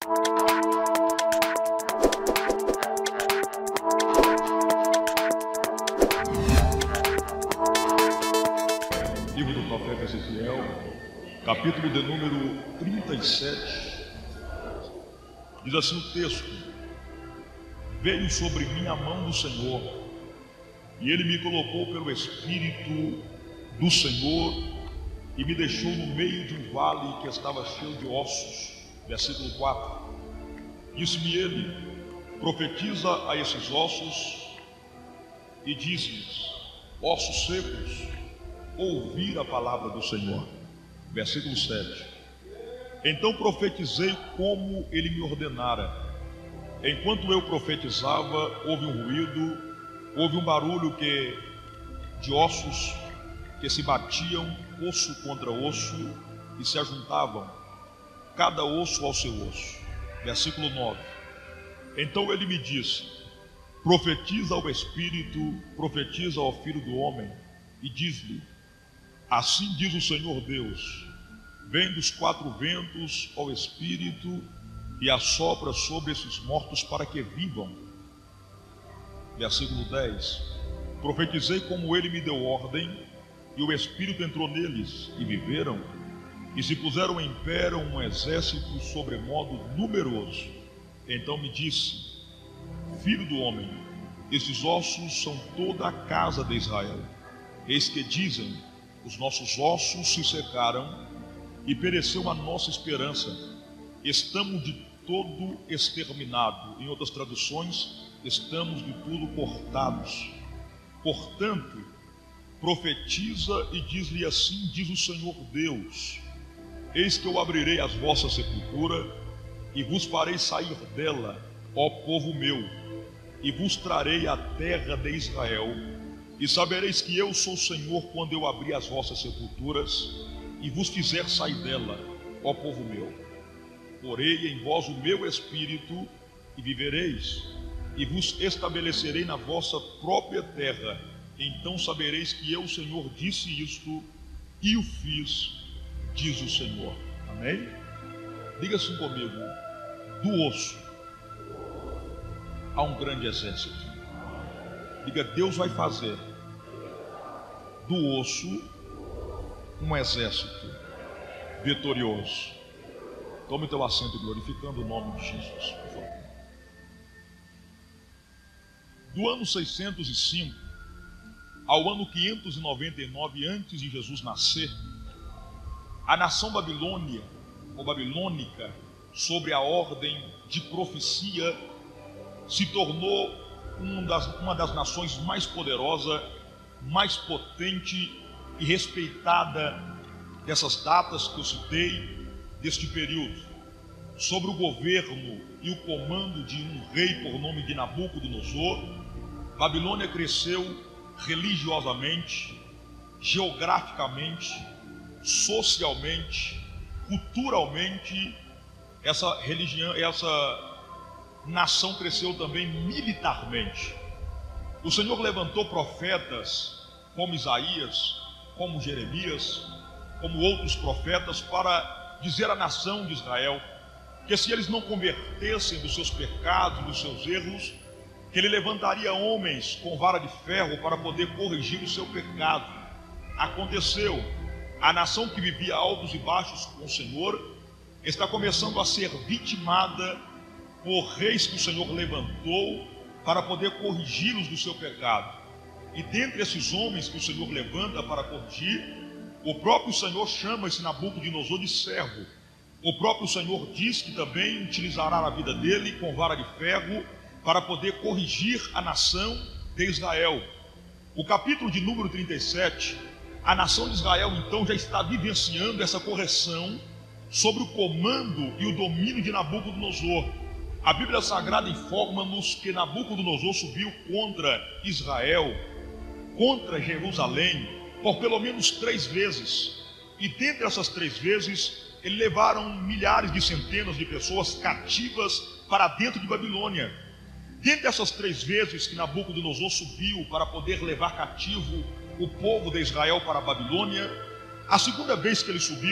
Livro do profeta Ezequiel, capítulo de número 37, diz assim o texto: veio sobre mim a mão do Senhor, e ele me colocou pelo Espírito do Senhor, e me deixou no meio de um vale que estava cheio de ossos. Versículo 4, disse-me ele: profetiza a esses ossos, e diz-lhes: ossos secos, ouvir a palavra do Senhor. Versículo 7, então profetizei como ele me ordenara. Enquanto eu profetizava, houve um ruído, houve um barulho de ossos que se batiam, osso contra osso, e se ajuntavam, cada osso ao seu osso. Versículo 9, então ele me disse: profetiza ao Espírito, profetiza ao Filho do Homem, e diz-lhe: assim diz o Senhor Deus, vem dos quatro ventos ao Espírito e assopra sobre esses mortos para que vivam. Versículo 10, profetizei como ele me deu ordem, e o Espírito entrou neles, e viveram, e se puseram em pé um exército sobremodo numeroso. Então me disse: filho do homem, esses ossos são toda a casa de Israel. Eis que dizem: os nossos ossos se secaram, e pereceu a nossa esperança. Estamos de todo exterminados. Em outras traduções, estamos de tudo cortados. Portanto, profetiza e diz-lhe: assim diz o Senhor Deus: eis que eu abrirei as vossas sepulturas, e vos farei sair dela, ó povo meu, e vos trarei a terra de Israel. E sabereis que eu sou o Senhor, quando eu abrir as vossas sepulturas e vos fizer sair dela, ó povo meu. Porei em vós o meu espírito, e vivereis, e vos estabelecerei na vossa própria terra. Então sabereis que eu, o Senhor, disse isto e o fiz, diz o Senhor. Amém? Diga assim comigo: do osso há um grande exército. Diga: Deus vai fazer do osso um exército vitorioso. Tome teu assento, glorificando o nome de Jesus, por favor. Do ano 605 ao ano 599 antes de Jesus nascer, a nação Babilônia, ou babilônica, sobre a ordem de profecia, se tornou uma das nações mais poderosas, mais potente e respeitada dessas datas que eu citei, deste período, sob o governo e o comando de um rei por nome de Nabucodonosor. Babilônia cresceu religiosamente, geograficamente, socialmente, culturalmente. Essa nação cresceu também militarmente. O Senhor levantou profetas como Isaías, como Jeremias, como outros profetas, para dizer à nação de Israel que, se eles não convertessem dos seus pecados, dos seus erros, que ele levantaria homens com vara de ferro para poder corrigir o seu pecado. Aconteceu. A nação que vivia altos e baixos com o Senhor está começando a ser vitimada por reis que o Senhor levantou para poder corrigi-los do seu pecado. E dentre esses homens que o Senhor levanta para corrigir, o próprio Senhor chama esse Nabucodonosor de servo. O próprio Senhor diz que também utilizará a vida dele com vara de ferro para poder corrigir a nação de Israel. O capítulo de número 37, a nação de Israel então já está vivenciando essa correção sobre o comando e o domínio de Nabucodonosor. A Bíblia Sagrada informa-nos que Nabucodonosor subiu contra Israel, contra Jerusalém, por pelo menos 3 vezes. E dentre essas 3 vezes, ele levaram milhares de centenas de pessoas cativas para dentro de Babilônia. Dentre essas 3 vezes que Nabucodonosor subiu para poder levar cativo o povo de Israel para a Babilônia, a segunda vez que ele subiu,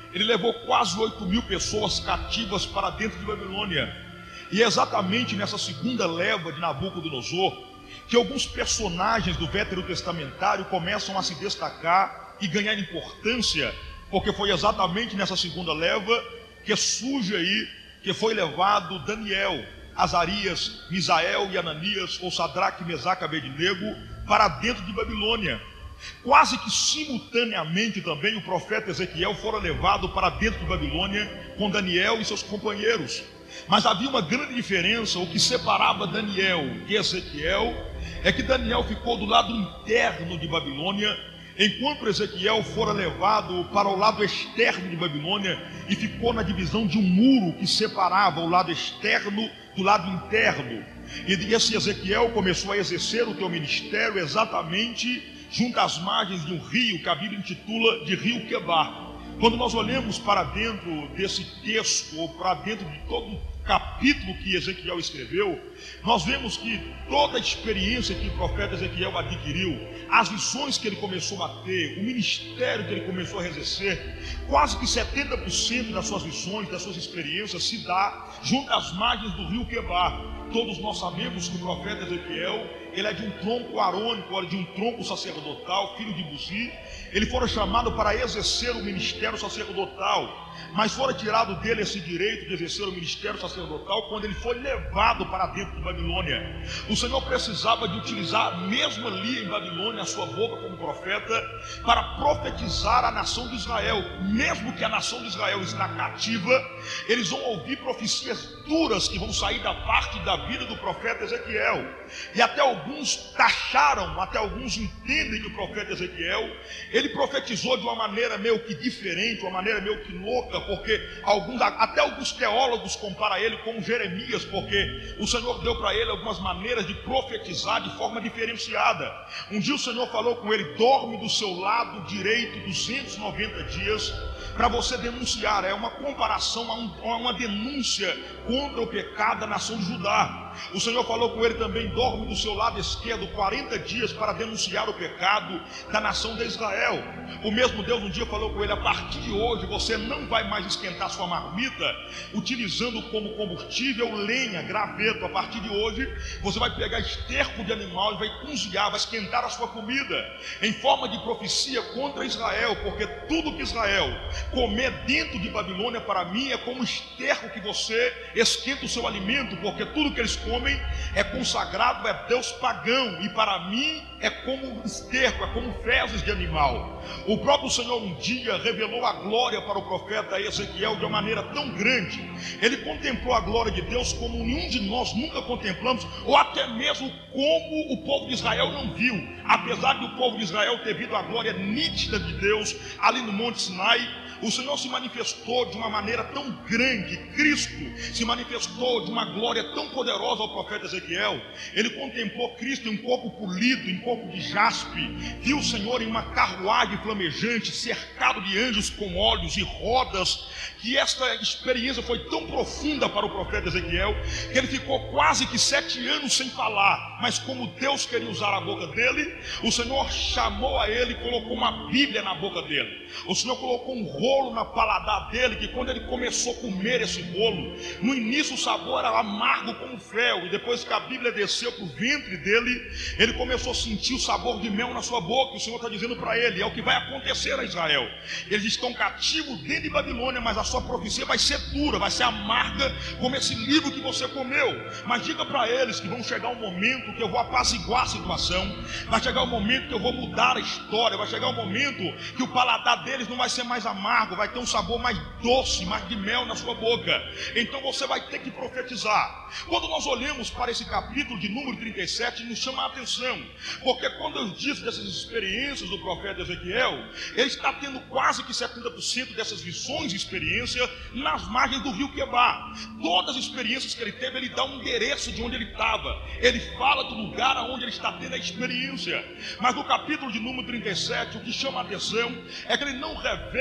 ele levou quase 8.000 pessoas cativas para dentro de Babilônia. E é exatamente nessa segunda leva de Nabucodonosor que alguns personagens do Veterotestamentário começam a se destacar e ganhar importância, porque foi exatamente nessa segunda leva que surge aí, que foi levado Daniel, Azarias, Misael e Ananias, ou Sadraque, Mesaque e Abednego, para dentro de Babilônia. Quase que simultaneamente também o profeta Ezequiel fora levado para dentro de Babilônia com Daniel e seus companheiros. Mas havia uma grande diferença. O que separava Daniel e Ezequiel é que Daniel ficou do lado interno de Babilônia, enquanto Ezequiel fora levado para o lado externo de Babilônia e ficou na divisão de um muro que separava o lado externo do lado interno. E esse Ezequiel começou a exercer o seu ministério exatamente junto às margens de um rio que a Bíblia intitula de Rio Quebar. Quando nós olhamos para dentro desse texto, ou para dentro de todo o capítulo que Ezequiel escreveu, nós vemos que toda a experiência que o profeta Ezequiel adquiriu, as visões que ele começou a ter, o ministério que ele começou a exercer, quase que 70% das suas visões, das suas experiências se dá junto às margens do rio Quebar. Todos nós sabemos que o profeta Ezequiel, ele é de um tronco arônico, de um tronco sacerdotal, filho de Buzi. Ele fora chamado para exercer o ministério sacerdotal, mas fora tirado dele esse direito de exercer o ministério sacerdotal quando ele foi levado para dentro de Babilônia. O Senhor precisava de utilizar, mesmo ali em Babilônia, a sua boca como profeta, para profetizar a nação de Israel. Mesmo que a nação de Israel está cativa, eles vão ouvir profecias duras que vão sair da parte da vida do profeta Ezequiel. E até alguns taxaram, até alguns entendem que o profeta Ezequiel, ele profetizou de uma maneira meio que diferente, uma maneira meio que louca, porque até alguns teólogos comparam ele com Jeremias, porque o Senhor deu para ele algumas maneiras de profetizar de forma diferenciada. Um dia o Senhor falou com ele: dorme do seu lado direito 290 dias, para você denunciar. É uma comparação a uma denúncia contra o pecado da nação de Judá. O Senhor falou com ele também: dorme do seu lado esquerdo 40 dias para denunciar o pecado da nação de Israel. O mesmo Deus um dia falou com ele: a partir de hoje você não vai mais esquentar sua marmita utilizando como combustível lenha, graveto. A partir de hoje você vai pegar esterco de animal e vai cozinhar, vai esquentar a sua comida, em forma de profecia contra Israel, porque tudo que Israel comer dentro de Babilônia, para mim, é como esterco que você esquenta o seu alimento, porque tudo que eles comem é consagrado a Deus pagão, e para mim é como esterco, é como fezes de animal. O próprio Senhor um dia revelou a glória para o profeta Ezequiel de uma maneira tão grande. Ele contemplou a glória de Deus como nenhum de nós nunca contemplamos, ou até mesmo como o povo de Israel não viu. Apesar de o povo de Israel ter visto a glória nítida de Deus ali no Monte Sinai, o Senhor se manifestou de uma maneira tão grande. Cristo se manifestou de uma glória tão poderosa ao profeta Ezequiel. Ele contemplou Cristo em um corpo polido, em corpo de jaspe. Viu o Senhor em uma carruagem flamejante, cercado de anjos com olhos e rodas. Que esta experiência foi tão profunda para o profeta Ezequiel, que ele ficou quase que 7 anos sem falar. Mas como Deus queria usar a boca dele, o Senhor chamou a ele e colocou uma Bíblia na boca dele. O Senhor colocou um rolo na paladar dele, que quando ele começou a comer esse rolo, no início o sabor era amargo como fel, e depois que a Bíblia desceu para o ventre dele, ele começou a sentir o sabor de mel na sua boca. O Senhor está dizendo para ele: é o que vai acontecer a Israel. Eles estão cativos dentro de Babilônia, mas a sua profecia vai ser dura, vai ser amarga, como esse livro que você comeu. Mas diga para eles que vão chegar um momento que eu vou apaziguar a situação, vai chegar um momento que eu vou mudar a história, vai chegar um momento que o paladar deles não vai ser mais amargo, vai ter um sabor mais doce, mais de mel na sua boca. Então você vai ter que profetizar. Quando nós olhamos para esse capítulo de número 37, nos chama a atenção, porque quando eu disse dessas experiências do profeta Ezequiel, ele está tendo quase que 70% dessas visões e experiências nas margens do rio Quebar. Todas as experiências que ele teve, ele dá um endereço de onde ele estava, ele fala do lugar onde ele está tendo a experiência. Mas no capítulo de número 37, o que chama a atenção é que ele não revela o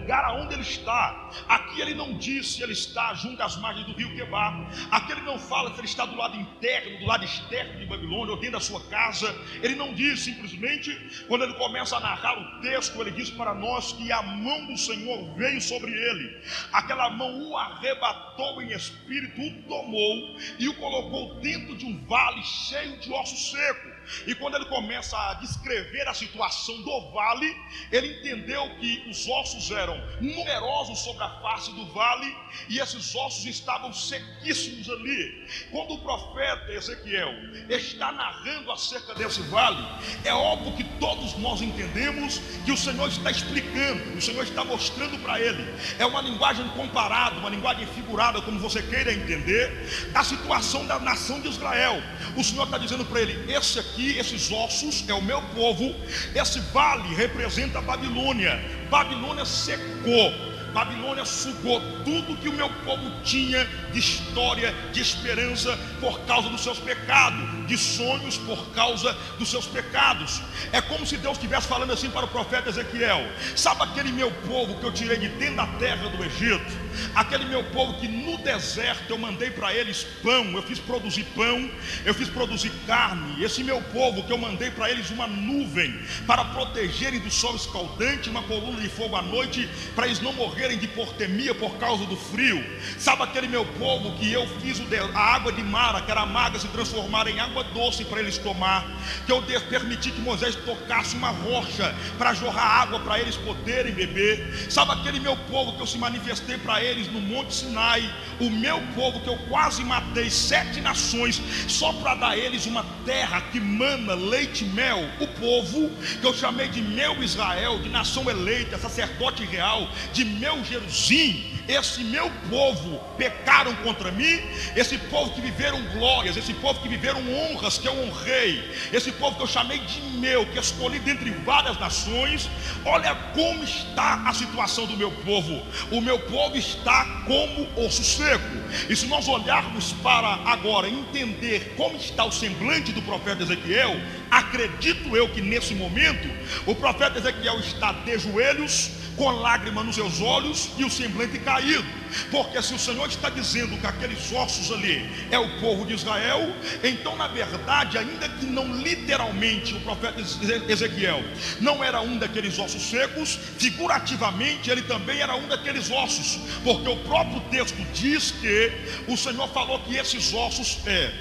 lugar aonde ele está. Aqui ele não diz se ele está junto às margens do rio Quebar. Aqui ele não fala se ele está do lado interno, do lado externo de Babilônia, ou dentro da sua casa. Ele não diz, simplesmente, quando ele começa a narrar o texto, ele diz para nós que a mão do Senhor veio sobre ele. Aquela mão o arrebatou em espírito, o tomou e o colocou dentro de um vale cheio de ossos secos. E quando ele começa a descrever a situação do vale, ele entendeu que os ossos eram numerosos sobre a face do vale, e esses ossos estavam sequíssimos ali. Quando o profeta Ezequiel está narrando acerca desse vale, é óbvio que todos nós entendemos que o Senhor está explicando, o Senhor está mostrando para ele. É uma linguagem comparada, uma linguagem figurada, como você queira entender, da situação da nação de Israel. O Senhor está dizendo para ele: esse aqui, esses ossos é o meu povo. Esse vale representa a Babilônia. Babilônia secou, Babilônia sugou tudo que o meu povo tinha de história, de esperança, por causa dos seus pecados, de sonhos por causa dos seus pecados. É como se Deus estivesse falando assim para o profeta Ezequiel: sabe aquele meu povo que eu tirei de dentro da terra do Egito? Aquele meu povo que no deserto eu mandei para eles pão, eu fiz produzir pão, eu fiz produzir carne. Esse meu povo que eu mandei para eles uma nuvem para protegerem do sol escaldante, uma coluna de fogo à noite, para eles não morrerem de hipotermia por causa do frio. Sabe aquele meu povo que eu fiz a água de Mara, que era amarga, se transformar em água doce para eles tomar, que eu permiti que Moisés tocasse uma rocha para jorrar água para eles poderem beber. Sabe aquele meu povo que eu se manifestei para eles no Monte Sinai, o meu povo que eu quase matei 7 nações só para dar a eles uma terra que mana leite e mel, o povo que eu chamei de meu Israel, de nação eleita, sacerdote real, de meu Jerusim. Esse meu povo pecaram contra mim, esse povo que viveram glórias, esse povo que viveram honras que eu honrei, esse povo que eu chamei de meu, que escolhi dentre várias nações. Olha como está a situação do meu povo. O meu povo está como osso seco. E se nós olharmos para agora entender como está o semblante do profeta Ezequiel, acredito eu que nesse momento o profeta Ezequiel está de joelhos, com lágrima nos seus olhos e o semblante caído. Porque se o Senhor está dizendo que aqueles ossos ali é o povo de Israel, então na verdade, ainda que não literalmente o profeta Ezequiel não era um daqueles ossos secos, figurativamente ele também era um daqueles ossos, porque o próprio texto diz que o Senhor falou que esses ossos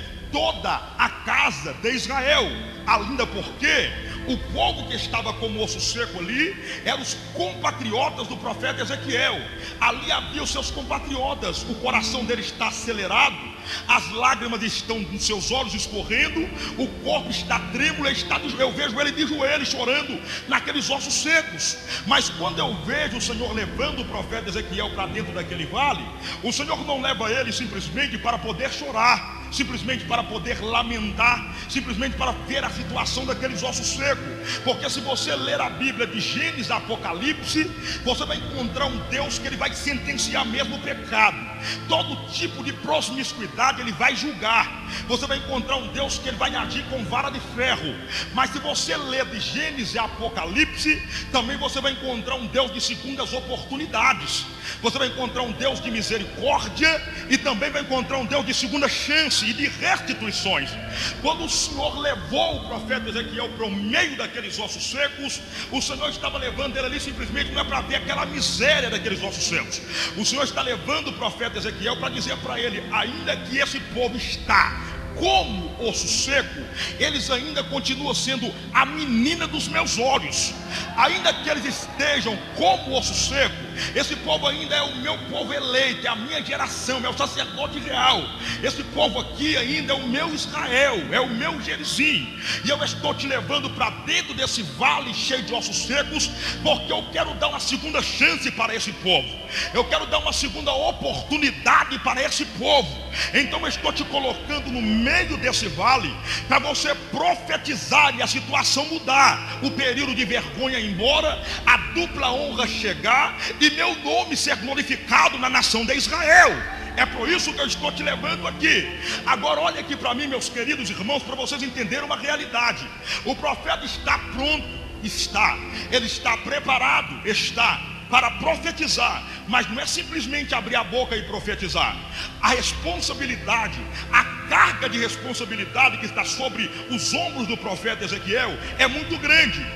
toda a casa de Israel. Ainda porque o povo que estava como osso seco ali eram os compatriotas do profeta Ezequiel. Ali havia os seus compatriotas. O coração dele está acelerado, as lágrimas estão nos seus olhos escorrendo, o corpo está trêmulo, eu vejo ele de joelhos chorando naqueles ossos secos. Mas quando eu vejo o Senhor levando o profeta Ezequiel para dentro daquele vale, o Senhor não leva ele simplesmente para poder chorar, simplesmente para poder lamentar, simplesmente para ver a situação daqueles ossos secos. Porque se você ler a Bíblia de Gênesis a Apocalipse, você vai encontrar um Deus que ele vai sentenciar mesmo o pecado. Todo tipo de promiscuidade ele vai julgar. Você vai encontrar um Deus que ele vai agir com vara de ferro. Mas se você ler de Gênesis a Apocalipse, também você vai encontrar um Deus de segundas oportunidades. Você vai encontrar um Deus de misericórdia e também vai encontrar um Deus de segunda chance e de restituições. Quando o Senhor levou o profeta Ezequiel para o meio daqueles ossos secos, o Senhor estava levando ele ali simplesmente não é para ver aquela miséria daqueles ossos secos. O Senhor está levando o profeta Ezequiel para dizer para ele: ainda que esse povo está como osso seco, eles ainda continuam sendo a menina dos meus olhos. Ainda que eles estejam como osso seco, esse povo ainda é o meu povo eleito, é a minha geração, é o sacerdote real. Esse povo aqui ainda é o meu Israel, é o meu Gerizim. E eu estou te levando para dentro desse vale cheio de ossos secos, porque eu quero dar uma segunda chance para esse povo. Eu quero dar uma segunda oportunidade para esse povo. Então eu estou te colocando no meio desse vale para você profetizar e a situação mudar, o período de vergonha ir embora, a dupla honra chegar e meu nome ser glorificado na nação de Israel. É por isso que eu estou te levando aqui. Agora olha aqui para mim, meus queridos irmãos, para vocês entenderem uma realidade. O profeta está pronto, ele está preparado, para profetizar, mas não é simplesmente abrir a boca e profetizar. A responsabilidade, a carga de responsabilidade que está sobre os ombros do profeta Ezequiel é muito grande.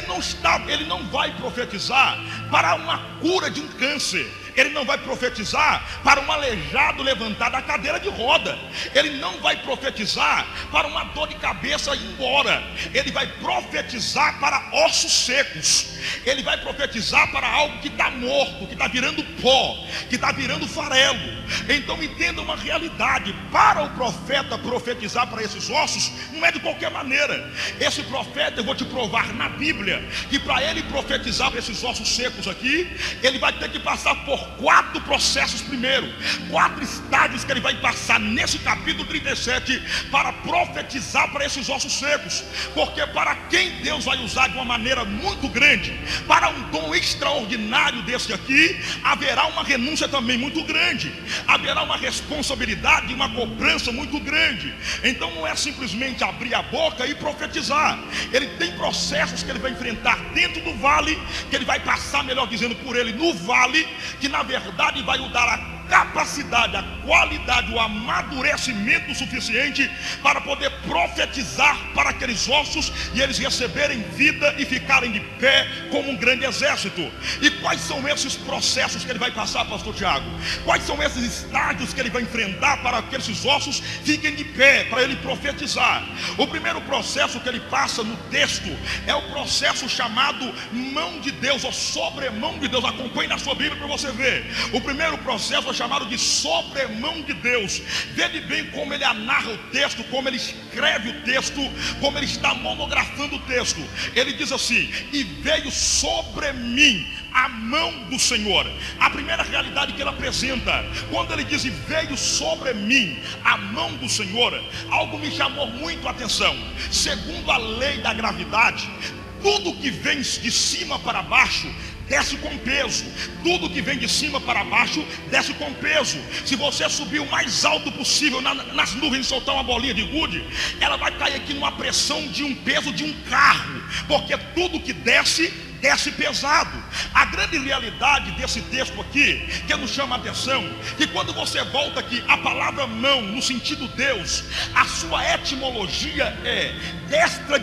Ele não vai profetizar para uma cura de um câncer. Ele não vai profetizar para um aleijado levantar da cadeira de roda. Ele não vai profetizar para uma dor de cabeça ir embora. Ele vai profetizar para ossos secos. Ele vai profetizar para algo que está morto, que está virando pó, que está virando farelo. Então entenda uma realidade: para o profeta profetizar para esses ossos, não é de qualquer maneira. Esse profeta, eu vou te provar na Bíblia, que para ele profetizar para esses ossos secos aqui, ele vai ter que passar por 4 processos primeiro, 4 estágios que ele vai passar nesse capítulo 37 para profetizar para esses ossos secos. Porque para quem Deus vai usar de uma maneira muito grande, para um dom extraordinário desse aqui, haverá uma renúncia também muito grande, haverá uma responsabilidade, uma cobrança muito grande. Então não é simplesmente abrir a boca e profetizar. Ele tem processos que ele vai enfrentar dentro do vale, que ele vai passar, melhor dizendo, por ele no vale, que na verdade vai o dar a capacidade, a qualidade, o amadurecimento suficiente para poder profetizar para aqueles ossos e eles receberem vida e ficarem de pé como um grande exército. E quais são esses processos que ele vai passar, pastor Tiago? Quais são esses estágios que ele vai enfrentar para que esses ossos fiquem de pé, para ele profetizar? O primeiro processo que ele passa no texto é o processo chamado mão de Deus, ou sobremão de Deus. Acompanhe na sua Bíblia para você ver. O primeiro processo é chamado de sobremão de Deus. Veja bem como ele narra o texto, como ele escreve o texto, como ele está monografando o texto. Ele diz assim: e veio sobre mim a mão do Senhor. A primeira realidade que ele apresenta, quando ele diz e veio sobre mim a mão do Senhor, algo me chamou muito a atenção. Segundo a lei da gravidade, tudo que vem de cima para baixo desce com peso. Tudo que vem de cima para baixo desce com peso. Se você subir o mais alto possível nas nuvens e soltar uma bolinha de gude, ela vai cair aqui numa pressão de um peso de um carro, porque tudo que desce pesado. A grande realidade desse texto aqui, que nos chama a atenção, que quando você volta aqui, a palavra mão, no sentido Deus, a sua etimologia é destra,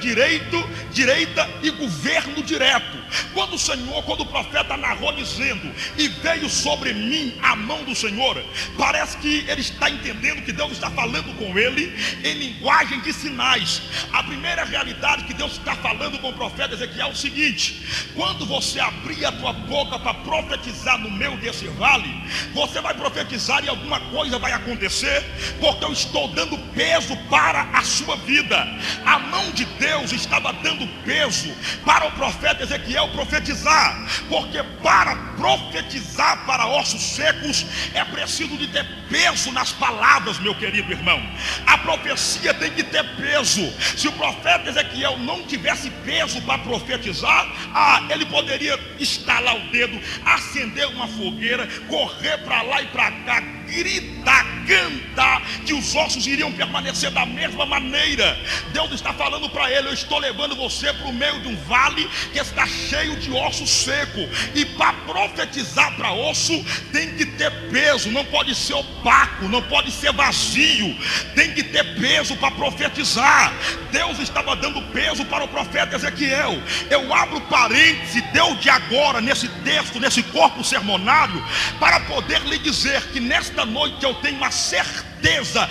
direita e governo direto. Quando o profeta narrou dizendo, e veio sobre mim a mão do Senhor, parece que ele está entendendo que Deus está falando com ele em linguagem de sinais. A primeira realidade que Deus está falando com o profeta Ezequiel é o seguinte: quando você abrir a tua boca para profetizar no meio desse vale, você vai profetizar e alguma coisa vai acontecer, porque eu estou dando peso para a sua vida. A mão de Deus estava dando peso para o profeta Ezequiel profetizar, porque para profetizar para ossos secos é preciso de ter peso nas palavras, meu querido irmão. A profecia tem que ter peso. Se o profeta Ezequiel não tivesse peso para profetizar, ele poderia estalar o dedo, acender uma fogueira, correr para lá e para cá, gritar, cantar, que os ossos iriam permanecer da mesma maneira. Deus está falando para ele: eu estou levando você para o meio de um vale que está cheio de osso seco, e para profetizar para osso tem que ter peso, não pode ser opaco, não pode ser vazio, tem que ter peso para profetizar. Deus estava dando peso para o profeta Ezequiel. Eu abro parênteses, Deus de agora, nesse texto, nesse corpo sermonário, para poder lhe dizer que nesta noite eu tenho uma certeza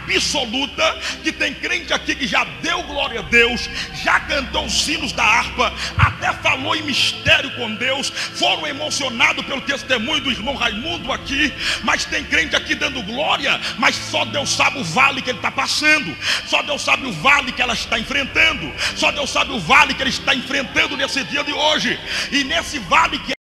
absoluta que tem crente aqui que já deu glória a Deus, já cantou os sinos da harpa, até falou em mistério com Deus, foram emocionados pelo testemunho do irmão Raimundo aqui, mas tem crente aqui dando glória, mas só Deus sabe o vale que ele está passando, só Deus sabe o vale que ela está enfrentando, só Deus sabe o vale que ele está enfrentando nesse dia de hoje. E nesse vale que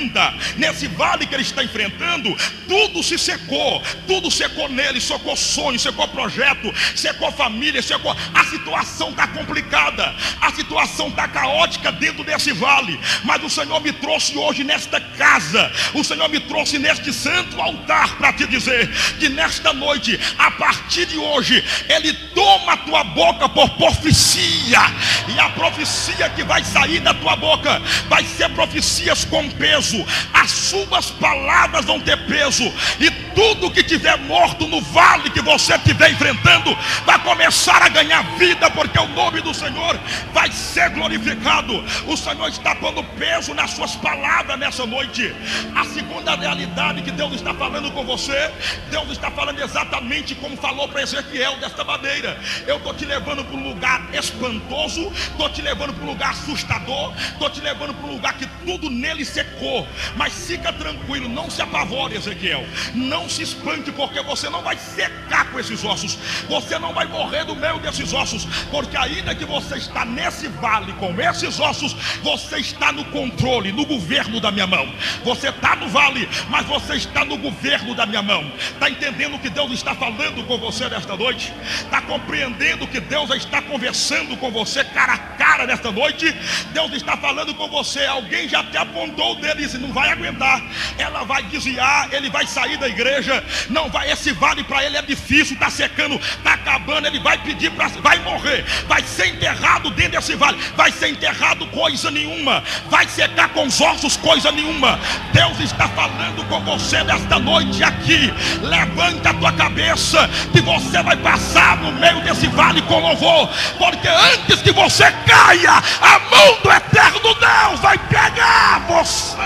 nesse vale que ele está enfrentando, tudo se secou, tudo secou nele, secou sonho, secou projeto, secou família, secou. A situação está complicada, a situação está caótica dentro desse vale, mas o Senhor me trouxe hoje nesta casa, o Senhor me trouxe neste santo altar para te dizer que nesta noite, a partir de hoje, Ele toma a tua boca por profecia, e a profecia que vai sair da tua boca vai ser profecias com peso, as suas palavras vão ter peso, e tudo que tiver morto no vale que você estiver enfrentando vai começar a ganhar vida, porque o nome do Senhor vai ser glorificado. O Senhor está pondo peso nas suas palavras nessa noite. A segunda realidade que Deus está falando com você, Deus está falando exatamente como falou para Ezequiel, desta maneira: eu estou te levando para um lugar espantoso, estou te levando para um lugar assustador, estou te levando para um lugar que tudo nele secou, mas fica tranquilo, não se apavore, Ezequiel, não se espante, porque você não vai secar com esses ossos, você não vai morrer no meio desses ossos, porque ainda que você está nesse vale com esses ossos, você está no controle, no governo da minha mão. Você está no vale, mas você está no governo da minha mão. Está entendendo o que Deus está falando com você nesta noite? Está compreendendo que Deus está conversando com você cara a cara nesta noite? Deus está falando com você. Alguém já te apontou dele e disse: não vai aguentar, ela vai desviar, ele vai sair da igreja, não vai, esse vale para ele é difícil, está secando, está acabando, ele vai pedir para, vai morrer, vai ser enterrado dentro desse vale, vai ser enterrado coisa nenhuma, vai secar com os ossos coisa nenhuma. Deus está falando com você nesta noite aqui. Levanta a tua cabeça, que você vai passar no meio desse vale com louvor, porque antes que você caia, a mão do eterno Deus vai pegar você.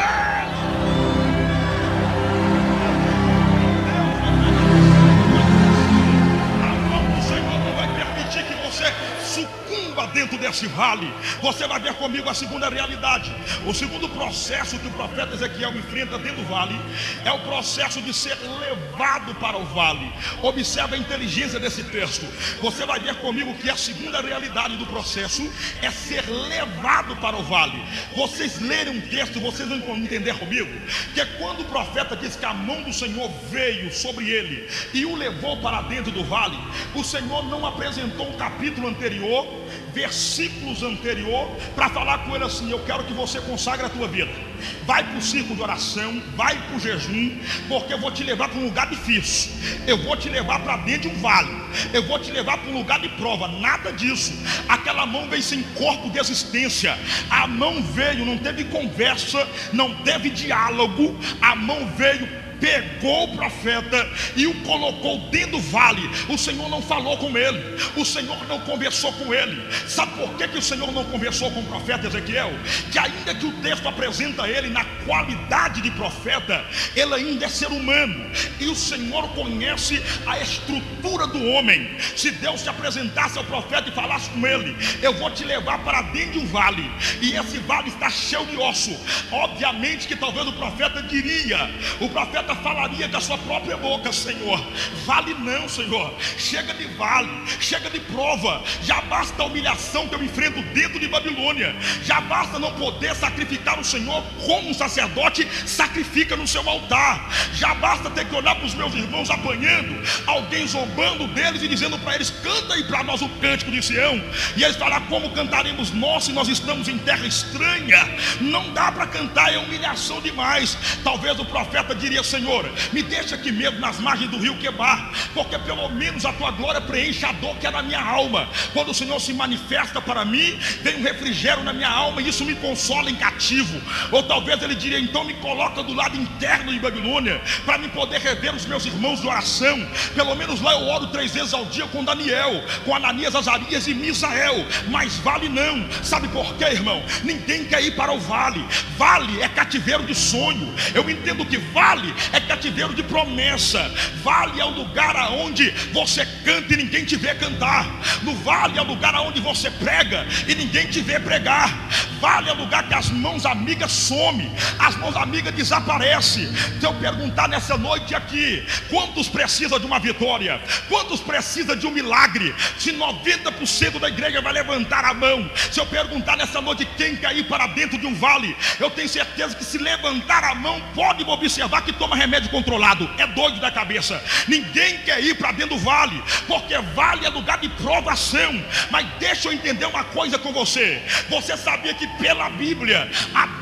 Dentro desse vale, você vai ver comigo a segunda realidade. O segundo processo que o profeta Ezequiel enfrenta dentro do vale é o processo de ser levado para o vale. Observe a inteligência desse texto. Você vai ver comigo que a segunda realidade do processo é ser levado para o vale. Vocês lerem um texto, vocês vão entender comigo que é quando o profeta diz que a mão do Senhor veio sobre ele e o levou para dentro do vale. O Senhor não apresentou um capítulo anterior, versículos anterior, para falar com ele assim: eu quero que você consagre a tua vida, vai para o círculo de oração, vai para o jejum, porque eu vou te levar para um lugar difícil, eu vou te levar para dentro de um vale, eu vou te levar para um lugar de prova. Nada disso. Aquela mão veio sem corpo de existência, a mão veio, não teve conversa, não teve diálogo, a mão veio, pegou o profeta e o colocou dentro do vale. O Senhor não falou com ele, o Senhor não conversou com ele. Sabe por que o Senhor não conversou com o profeta Ezequiel? Que ainda que o texto apresenta ele na qualidade de profeta, ele ainda é ser humano, e o Senhor conhece a estrutura do homem. Se Deus se apresentasse ao profeta e falasse com ele: eu vou te levar para dentro de um vale, e esse vale está cheio de osso, obviamente que talvez o profeta diria, o profeta falaria da sua própria boca: Senhor, vale não, Senhor, chega de vale, chega de prova, já basta a humilhação que eu enfrento dentro de Babilônia, já basta não poder sacrificar o Senhor como um sacerdote sacrifica no seu altar, já basta ter que olhar para os meus irmãos apanhando, alguém zombando deles e dizendo para eles: canta aí para nós o cântico de Sião, e eles falar: como cantaremos nós se nós estamos em terra estranha? Não dá para cantar, é humilhação demais. Talvez o profeta diria: Senhor, me deixa aqui mesmo nas margens do rio Quebar, porque pelo menos a tua glória preenche a dor que é na minha alma. Quando o Senhor se manifesta para mim, vem um refrigério na minha alma, e isso me consola em cativo. Ou talvez ele diria: então me coloca do lado interno de Babilônia, para me poder rever os meus irmãos de oração. Pelo menos lá eu oro 3 vezes ao dia com Daniel, com Ananias, Azarias e Misael. Mas vale não. Sabe por quê, irmão? Ninguém quer ir para o vale. Vale é cativeiro de sonho. Eu entendo que vale é cativeiro de promessa. Vale é o lugar aonde você canta e ninguém te vê cantar. No vale é o lugar aonde você prega e ninguém te vê pregar. Vale é o lugar que as mãos amigas somem, as mãos amigas desaparecem. Se eu perguntar nessa noite aqui, quantos precisam de uma vitória? Quantos precisam de um milagre? Se 90% da igreja vai levantar a mão, se eu perguntar nessa noite quem quer ir para dentro de um vale, eu tenho certeza que se levantar a mão, pode me observar que toma remédio controlado, é doido da cabeça. Ninguém quer ir para dentro do vale, porque vale é lugar de provação. Mas deixa eu entender uma coisa com você. Você sabia que pela Bíblia há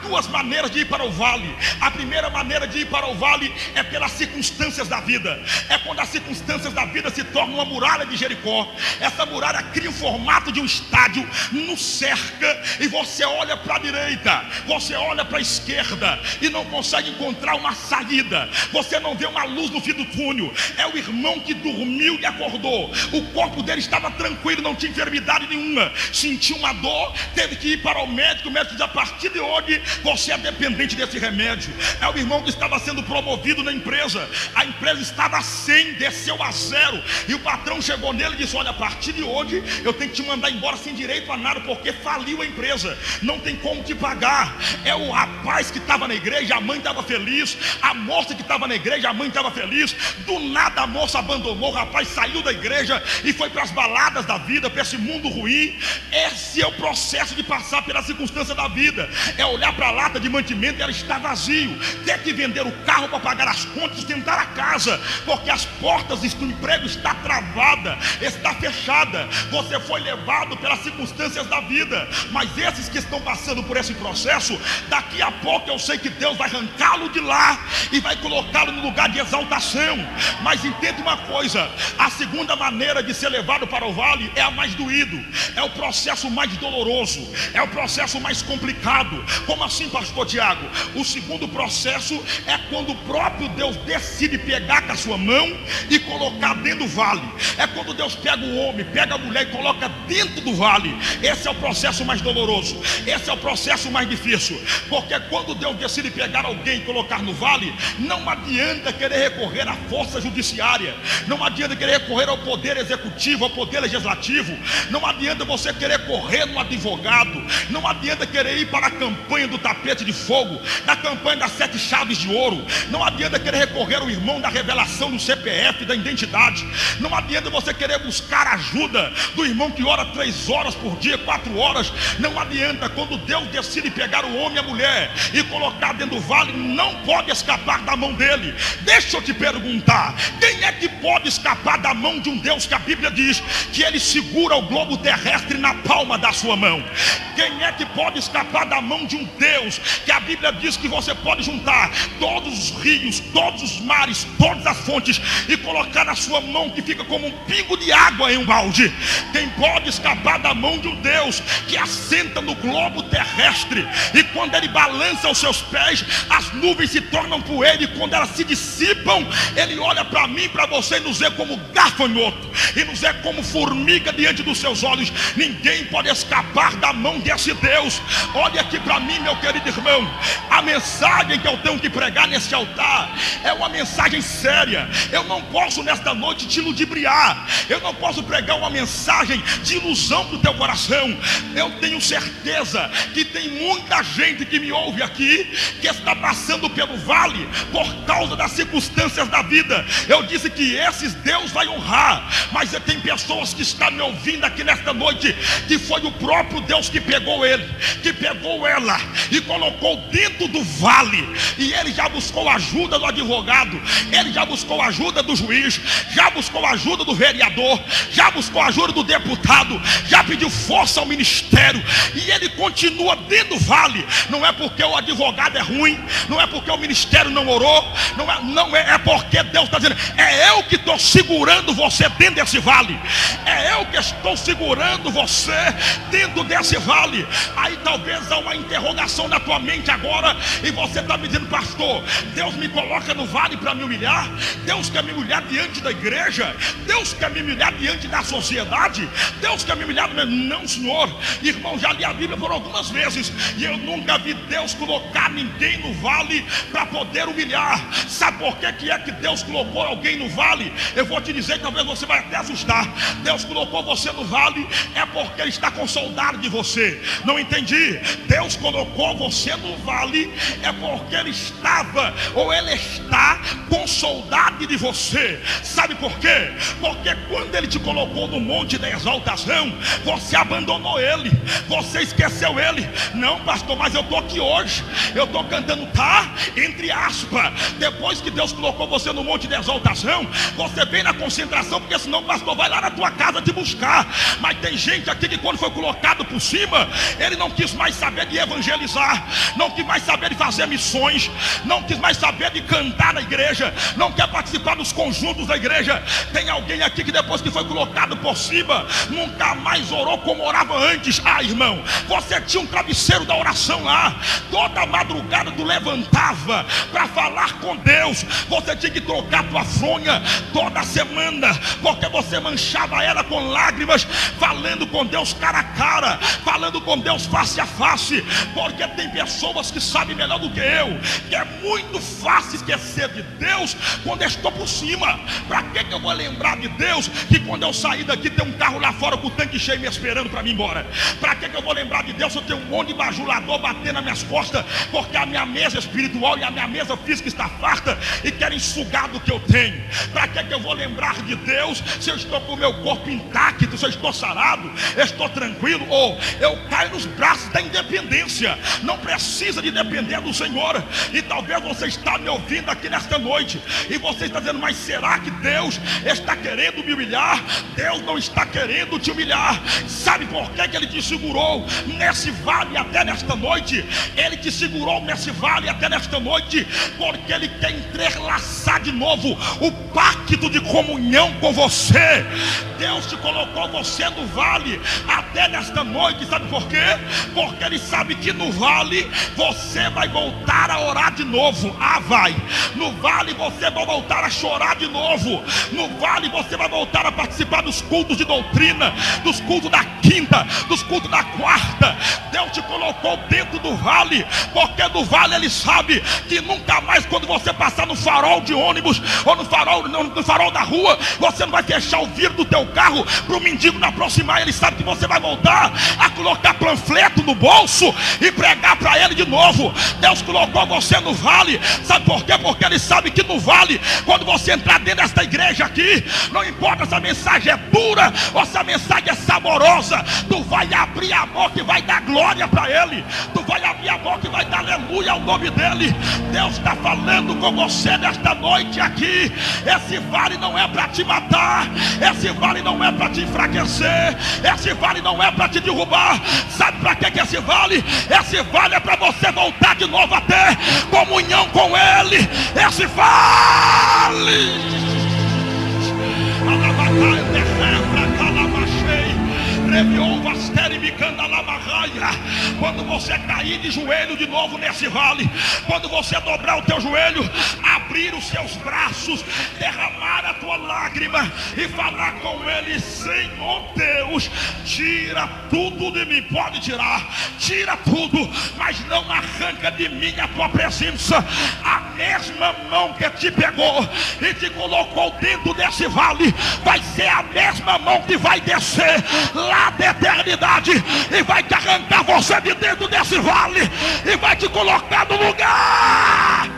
duas maneiras de ir para o vale. A primeira maneira de ir para o vale é pelas circunstâncias da vida. É quando as circunstâncias da vida se tornam uma muralha de Jericó. Essa muralha cria o formato de um estádio, nos cerca, e você olha para a direita, você olha para a esquerda e não consegue encontrar uma saída. Você não vê uma luz no fim do túnel. É o irmão que dormiu e acordou. O corpo dele estava tranquilo, não tinha enfermidade nenhuma. Sentiu uma dor, teve que ir para o médico diz: a partir de hoje você é dependente desse remédio. É o irmão que estava sendo promovido na empresa. A empresa estava a 100, desceu a 0, e o patrão chegou nele e disse: olha, a partir de hoje eu tenho que te mandar embora sem direito a nada, porque faliu a empresa, não tem como te pagar. É o rapaz que estava na igreja, a mãe estava feliz. A moça que estava na igreja, a mãe estava feliz. Do nada a moça abandonou, o rapaz saiu da igreja e foi para as baladas da vida, para esse mundo ruim. Esse é o processo de passar pela circunstância da vida. É olhar para a lata de mantimento e ela está vazio, ter que vender o carro para pagar as contas, sustentar a casa, porque as portas do emprego está travada, está fechada. Você foi levado pelas circunstâncias da vida. Mas esses que estão passando por esse processo, daqui a pouco eu sei que Deus vai arrancá-lo de lá e vai colocá-lo no lugar de exaltação. Mas entenda uma coisa: a segunda maneira de ser levado para o vale é a mais doído, é o processo mais doloroso, é o processo mais complicado. Como assim, pastor Tiago? O segundo processo é quando o próprio Deus decide pegar com a sua mão e colocar dentro do vale. É quando Deus pega o homem, pega a mulher e coloca dentro do vale. Esse é o processo mais doloroso, esse é o processo mais difícil. Porque quando Deus decide pegar alguém e colocar no vale, não adianta querer recorrer à força judiciária, não adianta querer recorrer ao poder executivo, ao poder legislativo, não adianta você querer correr no advogado, não adianta querer ir para a campanha do tapete de fogo, na campanha das 7 chaves de ouro, não adianta querer recorrer ao irmão da revelação do CPF, da identidade, não adianta você querer buscar ajuda do irmão que ora 3 horas por dia, 4 horas, não adianta. Quando Deus decide pegar o homem e a mulher e colocar dentro do vale, não pode escapar da mão dele. Deixa eu te perguntar: quem é que pode escapar da mão de um Deus que a Bíblia diz que ele segura o globo terrestre na palma da sua mão? Quem é que pode escapar da mão de um Deus que a Bíblia diz que você pode juntar todos os rios, todos os mares, todas as fontes e colocar na sua mão, que fica como um pingo de água em um balde? Quem pode escapar da mão de um Deus que assenta no globo terrestre e quando ele balança os seus pés, as nuvens se tornam poeira, e quando elas se dissipam, ele olha para mim e para você e nos vê como gafanhoto e nos vê como formiga diante dos seus olhos? Ninguém pode escapar da mão desse Deus. Olha aqui para mim, meu querido irmão, a mensagem que eu tenho que pregar nesse altar é uma mensagem séria. Eu não posso nesta noite te ludibriar, eu não posso pregar uma mensagem de ilusão para o teu coração. Eu tenho certeza que tem muita gente que me ouve aqui que está passando pelo vale por causa das circunstâncias da vida. Eu disse que esses Deus vai honrar, mas tem pessoas que estão me ouvindo aqui nesta noite que foi o próprio Deus que pegou ele, que pegou ela e colocou dentro do vale, e ele já buscou ajuda do advogado, ele já buscou ajuda do juiz, já buscou ajuda do vereador, já buscou ajuda do deputado, já pediu força ao ministério, e ele continua dentro do vale. Não é porque o advogado é ruim, não é porque o ministério não orou, é porque Deus está dizendo: é eu que estou segurando você dentro desse vale, é eu que estou segurando você dentro desse vale. Aí talvez há uma interrogação na tua mente agora, e você está me dizendo: pastor, Deus me coloca no vale para me humilhar? Deus quer me humilhar diante da igreja? Deus quer me humilhar diante da sociedade? Deus quer me humilhar? Não, senhor. Irmão, já li a Bíblia por algumas vezes e eu nunca vi Deus colocar ninguém no vale para poder humilhar. Sabe por que é que Deus colocou alguém no vale? Eu vou te dizer, talvez você vai até assustar. Deus colocou você no vale é porque Ele está com saudade de você. Não entendi. Deus colocou você no vale é porque Ele estava, ou Ele está com saudade de você. Sabe por quê? Porque quando Ele te colocou no monte da exaltação, você abandonou Ele, você esqueceu Ele. Não, pastor, mas eu estou aqui hoje, eu estou cantando, tá? Entre aspas, depois que Deus colocou você no monte da exaltação, você vem na concentração, porque senão o pastor vai lá na tua casa te buscar. Mas tem gente aqui que quando foi colocado por cima, ele não quis mais saber de evangelizar, não quis mais saber de fazer missões, não quis mais saber de cantar na igreja, não quer participar dos conjuntos da igreja. Tem alguém aqui que depois que foi colocado por cima, nunca mais orou como orava antes. Ah, irmão, você tinha um travesseiro da oração lá, toda madrugada tu levantava para falar com Deus. Você tinha que trocar tua fronha toda semana, porque você manchava ela com lágrimas, falando com Deus cara a cara, falando com Deus face a face. Porque tem pessoas que sabem melhor do que eu, que é muito fácil esquecer de Deus quando eu estou por cima. Para que eu vou lembrar de Deus que quando eu sair daqui tem um carro lá fora com o tanque cheio me esperando para mim ir embora? Para que eu vou lembrar de Deus se eu tenho um monte de bajulador batendo nas minhas costas, porque a minha mesa espiritual e a minha mesa física está farta e querem sugar do que eu tenho? Para que eu vou lembrar de Deus se eu estou com o meu corpo intacto, se eu estou sarado, eu estou tranquilo? Ou eu caio nos braços da independência? Não precisa de depender do Senhor. E talvez você está me ouvindo aqui nesta noite e você está dizendo, mas será que Deus está querendo me humilhar? Deus não está querendo te humilhar. Sabe por que Ele te segurou nesse vale até nesta noite? Ele te segurou nesse vale até nesta noite porque Ele quer entrelaçar de novo o pacto de comunhão com você. Deus te colocou você no vale até nesta noite. Sabe por quê? Porque Ele sabe que no vale você vai voltar a orar de novo. Ah, vai. No vale você vai voltar a chorar de novo. No vale você vai voltar a participar dos cultos de doutrina, dos cultos da quinta, dos cultos da quarta. Deus te colocou dentro do vale, porque no vale Ele sabe que nunca mais, quando você passar no farol de ônibus ou no farol da rua, você não vai fechar o vidro do teu carro para o mendigo não aproximar. Ele sabe que você vai voltar a colocar panfleto no bolso e pregar para ele de novo. Deus colocou você no vale. Sabe por quê? Porque Ele sabe que no vale, quando você entrar dentro desta igreja aqui, não importa se a mensagem é dura ou se a mensagem é saborosa, tu vai abrir a boca e vai dar glória para Ele. Tu vai abrir a boca e vai dar aleluia ao nome dEle. Deus está falando com você nesta noite aqui. Esse vale não é para te matar, esse vale não é para te enfraquecer, esse vale não é para te derrubar. Sabe para que esse vale? Esse vale é para você voltar de novo a ter comunhão com Ele. Esse vale quando você cair de joelho de novo nesse vale, quando você dobrar o teu joelho, abrir os seus braços, derramar a tua lágrima e falar com Ele: Senhor Deus, tira tudo de mim. Pode tirar, tira tudo, mas não arranca de mim a tua presença. A mesma mão que te pegou e te colocou dentro desse vale vai ser a mesma mão que vai descer lá da eternidade e vai te arrancar você de dentro desse vale e vai te colocar no lugar.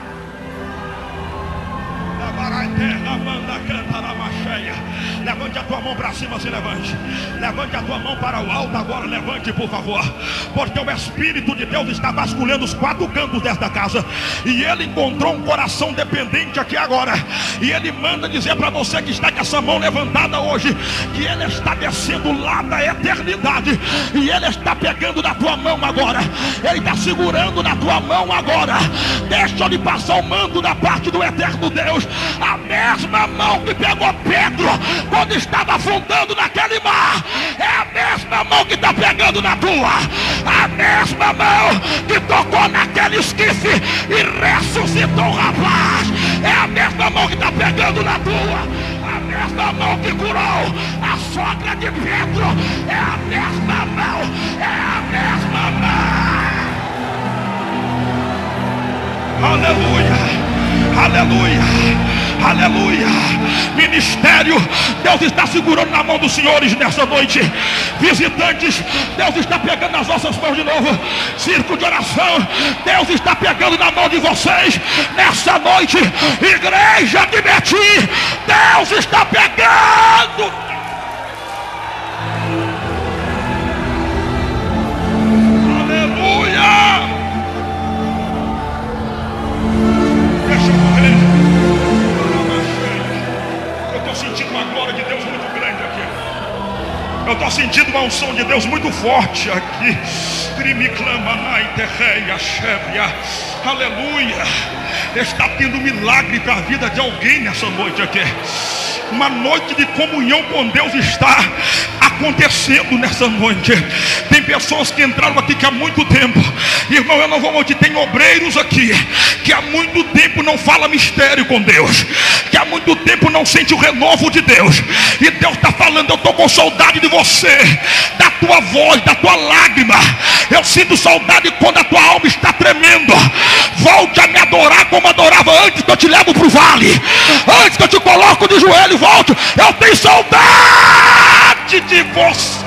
Levante a tua mão para cima, se levante. Levante a tua mão para o alto agora, levante por favor. Porque o Espírito de Deus está vasculhando os quatro cantos desta casa. E Ele encontrou um coração dependente aqui agora. E Ele manda dizer para você que está com essa mão levantada hoje, que Ele está descendo lá da eternidade. E Ele está pegando na tua mão agora. Ele está segurando na tua mão agora. Deixa eu lhe passar o manto da parte do eterno Deus. A mesma mão que pegou Pedro quando estava afundando naquele mar, é a mesma mão que está pegando na tua. A mesma mão que tocou naquele esquife e ressuscitou o rapaz, é a mesma mão que está pegando na tua. A mesma mão que curou a sogra de Pedro, é a mesma mão, é a mesma mão. Aleluia, aleluia. Aleluia. Ministério, Deus está segurando na mão dos senhores nessa noite. Visitantes, Deus está pegando nas vossas mãos de novo. Círculo de oração, Deus está pegando na mão de vocês nessa noite. Igreja de Betim, Deus está pegando. glória de Deus muito grande aqui. Eu estou sentindo uma unção de Deus muito forte aqui. Aleluia. Está tendo um milagre para a vida de alguém nessa noite aqui. Uma noite de comunhão com Deus está acontecendo nessa noite. Tem pessoas que entraram aqui que há muito tempo, irmão, eu não vou mentir, tem obreiros aqui que há muito tempo não fala mistério com Deus, que há muito tempo não sente o renovo de Deus. E Deus está falando: eu estou com saudade de você, da tua voz, da tua lágrima. Eu sinto saudade quando a tua alma está tremendo. Volte a me adorar como adorava antes que eu te levo para o vale, antes que eu te coloco de joelho. Volte, eu tenho saudade de você.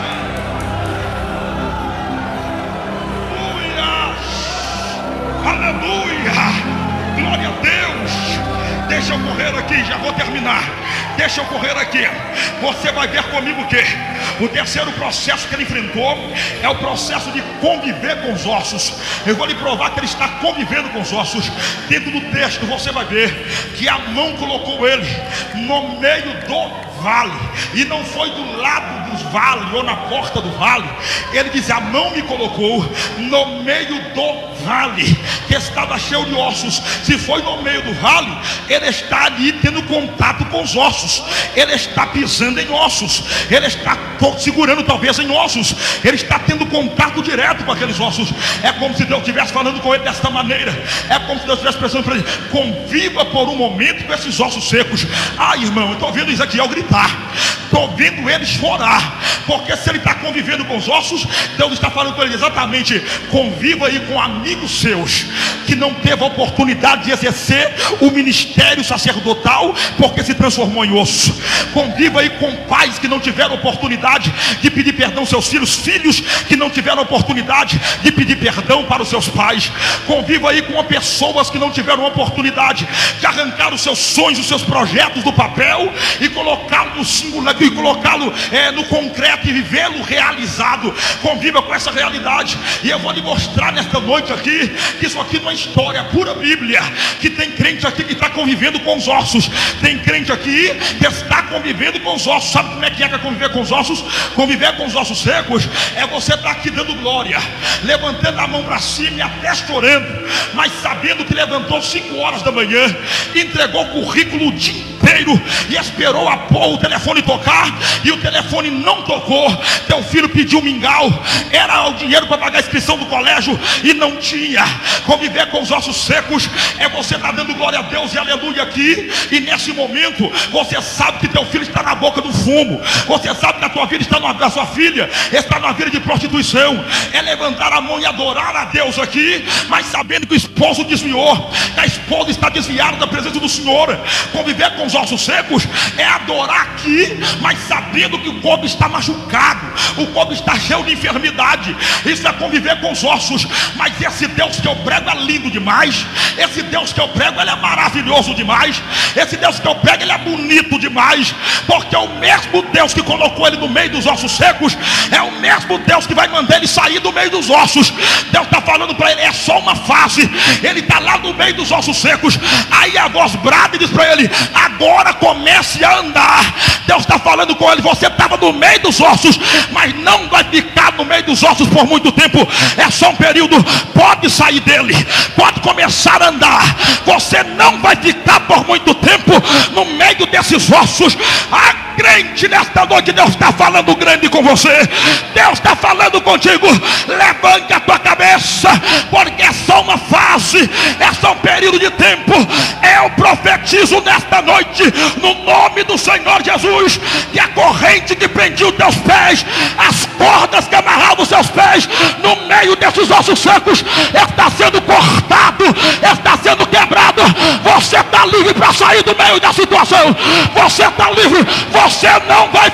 Aleluia, glória a Deus. Deixa eu correr aqui, já vou terminar. Deixa eu correr aqui. Você vai ver comigo que o terceiro processo que ele enfrentou é o processo de conviver com os ossos. Eu vou lhe provar que ele está convivendo com os ossos. Dentro do texto você vai ver que a mão colocou ele no meio do vale, e não foi do lado dos vales ou na porta do vale. Ele diz: a mão me colocou no meio do vale, que estava cheio de ossos. Se foi no meio do vale, ele está ali tendo contato com os ossos, ele está pisando em ossos, ele está segurando talvez em ossos, ele está tendo contato direto com aqueles ossos. É como se Deus estivesse falando com ele desta maneira. É como se Deus estivesse pensando para ele: conviva por um momento com esses ossos secos. Ah, irmão, eu estou vendo Ezequiel gritar, estou vendo ele chorar, porque se ele está convivendo com os ossos, Deus está falando com ele exatamente: conviva aí com amigos seus que não teve a oportunidade de exercer o ministério sacerdotal porque se transformou em osso. Conviva aí com pais que não tiveram oportunidade de pedir perdão aos seus filhos, filhos que não tiveram oportunidade de pedir perdão para os seus pais. Conviva aí com pessoas que não tiveram oportunidade de arrancar os seus sonhos, os seus projetos do papel e colocá-lo no singular, e colocá-lo no concreto e vivê-lo realizado. Conviva com essa realidade. E eu vou lhe mostrar nesta noite aqui que isso aqui não é história, é pura Bíblia. Que tem crente aqui que está convivendo com os ossos. Tem crente aqui que está convivendo com os ossos. Sabe como é que conviver com os ossos? Conviver com os ossos secos é você estar aqui dando glória, levantando a mão para cima e até chorando, mas sabendo que levantou 5 horas da manhã, entregou o currículo o dia inteiro e esperou o telefone tocar, e o telefone não tocou. Teu filho pediu mingau, era o dinheiro para pagar a inscrição do colégio e não tinha. Conviver com os ossos secos é você estar dando glória a Deus e aleluia aqui, e nesse momento você sabe que teu filho está na boca do fumo, você sabe que a tua vida está a sua filha está na vida de prostituição. É levantar a mão e adorar a Deus aqui, mas sabendo que o esposo desviou, que a esposa está desviada da presença do Senhor. Conviver com os ossos secos é adorar aqui, mas sabendo que o corpo está machucado, o corpo está cheio de enfermidade. Isso é conviver com os ossos. Mas esse Deus que eu prego é lindo demais, esse Deus que eu prego ele é maravilhoso demais, esse Deus que eu prego ele é bonito demais, porque o mesmo Deus que colocou ele no meio dos ossos secos é o mesmo Deus que vai mandar ele sair do meio dos ossos. Deus está falando para ele: é só uma fase. Ele está lá no meio dos ossos secos. Aí a voz brada e diz para ele: agora comece a andar. Deus está falando com ele: você estava no meio dos ossos, mas não vai ficar no meio dos ossos por muito tempo. É só um período. Pode sair dele, pode começar a andar. Você não vai ficar por muito tempo no meio desses ossos. Crente, nesta noite Deus está falando grande com você. Deus está falando contigo: levante a tua cabeça, porque é só uma fase, é só um período de tempo. Eu profetizo nesta noite, no nome do Senhor Jesus, que a corrente que prendia os teus pés, as cordas que amarravam os seus pés no meio desses ossos secos, está sendo cortado, está sendo quebrado. Você está livre para sair do meio da situação. Você está livre. Você não vai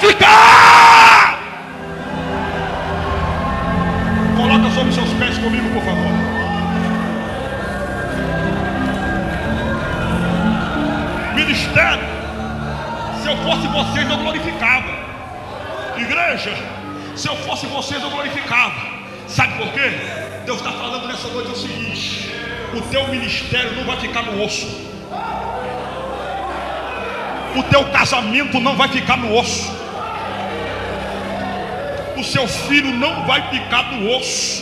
ficar. Coloca sobre os seus pés comigo, por favor. Ministério, se eu fosse vocês eu glorificava. Igreja, se eu fosse vocês eu glorificava. Sabe por quê? Deus está falando nessa noite o seguinte: o teu ministério não vai ficar no osso. O teu casamento não vai ficar no osso. O seu filho não vai ficar no osso.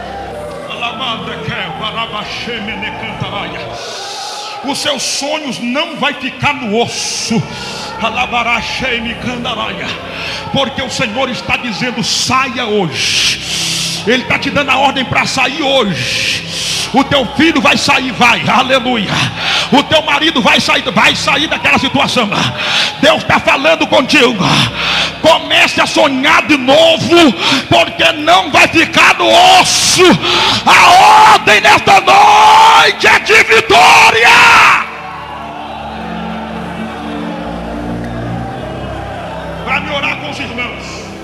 Os seus sonhos não vai ficar no osso. Porque o Senhor está dizendo: saia hoje. Ele está te dando a ordem para sair hoje. O teu filho vai sair, vai, aleluia. O teu marido vai sair daquela situação. Deus está falando contigo. Comece a sonhar de novo, porque não vai ficar no osso. A ordem nesta noite é de vitória. Para me orar com os irmãos.